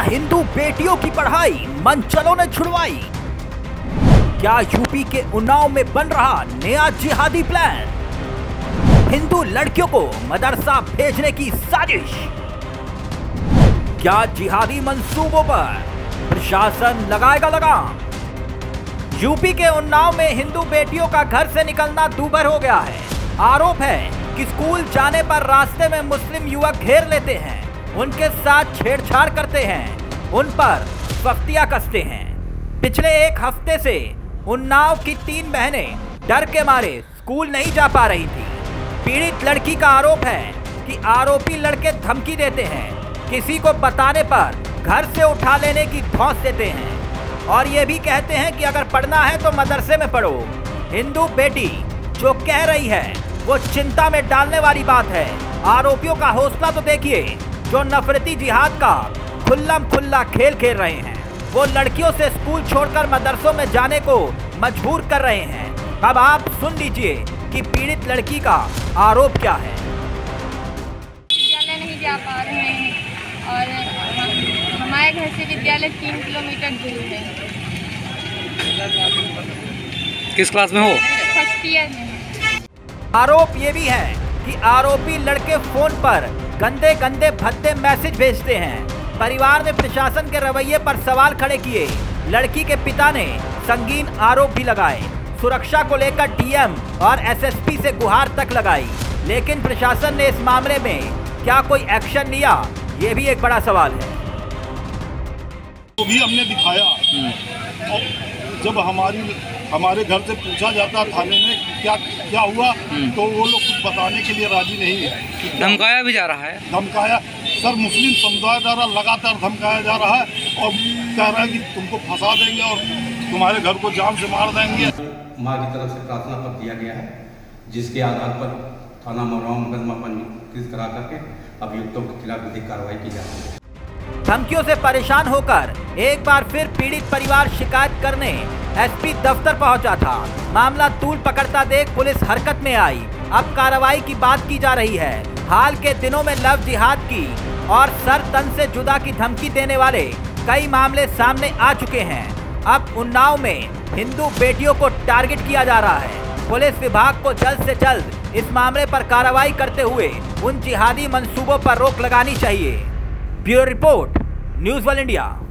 हिंदू बेटियों की पढ़ाई मनचलों ने छुड़वाई। क्या यूपी के उन्नाव में बन रहा नया जिहादी प्लान? हिंदू लड़कियों को मदरसा भेजने की साजिश। क्या जिहादी मंसूबों पर प्रशासन लगाएगा लगाम? यूपी के उन्नाव में हिंदू बेटियों का घर से निकलना दूभर हो गया है। आरोप है कि स्कूल जाने पर रास्ते में मुस्लिम युवक घेर लेते हैं, उनके साथ छेड़छाड़ करते हैं, उन पर सख्तियां कसते हैं। पिछले एक हफ्ते से उन्नाव की 3 बहनें डर के मारे स्कूल नहीं जा पा रही थी। पीड़ित लड़की का आरोप है कि आरोपी लड़के धमकी देते हैं, किसी को बताने पर घर से उठा लेने की धौंस देते हैं और ये भी कहते हैं कि अगर पढ़ना है तो मदरसे में पढ़ो। हिंदू बेटी जो कह रही है वो चिंता में डालने वाली बात है। आरोपियों का हौसला तो देखिए, जो नफरती जिहाद का खुल्लम खुल्ला खेल खेल रहे हैं। वो लड़कियों से स्कूल छोड़कर मदरसों में जाने को मजबूर कर रहे हैं। अब आप सुन लीजिए कि पीड़ित लड़की का आरोप क्या है। विद्यालय नहीं जा पा रहे हैं और हमारे घर से विद्यालय 3 किलोमीटर दूर है। किस क्लास में हो? फर्स्ट ईयर में। आरोप ये भी है कि आरोपी लड़के फोन पर गंदे गंदे भद्दे मैसेज भेजते हैं। परिवार ने प्रशासन के रवैये पर सवाल खड़े किए। लड़की के पिता ने संगीन आरोप भी लगाए। सुरक्षा को लेकर डीएम और एसएसपी से गुहार तक लगाई, लेकिन प्रशासन ने इस मामले में क्या कोई एक्शन लिया, ये भी एक बड़ा सवाल है। तो भी हमने दिखाया और जब हमारे घर से पूछा जाता थाने में क्या हुआ, तो वो लोग कुछ बताने के लिए राजी नहीं है। धमकाया भी जा रहा है। धमकाया सर, मुस्लिम समुदाय द्वारा लगातार धमकाया जा रहा है और कह रहा है कि तुमको फंसा देंगे और तुम्हारे घर को जान से मार देंगे। माँ की तरफ से प्रार्थना पत्र दिया गया है, जिसके आधार पर थाना मरवा मुकदमा पंजीकृत करा करके अभियुक्तों के खिलाफ विधिक कार्रवाई की जा रही है। धमकियों से परेशान होकर एक बार फिर पीड़ित परिवार शिकायत करने एसपी दफ्तर पहुंचा था। मामला तूल पकड़ता देख पुलिस हरकत में आई। अब कार्रवाई की बात की जा रही है। हाल के दिनों में लव जिहाद की और सर तन से जुदा की धमकी देने वाले कई मामले सामने आ चुके हैं। अब उन्नाव में हिंदू बेटियों को टारगेट किया जा रहा है। पुलिस विभाग को जल्द से जल्द इस मामले पर कार्रवाई करते हुए उन जिहादी मंसूबों पर रोक लगानी चाहिए। Bureau report, news world India.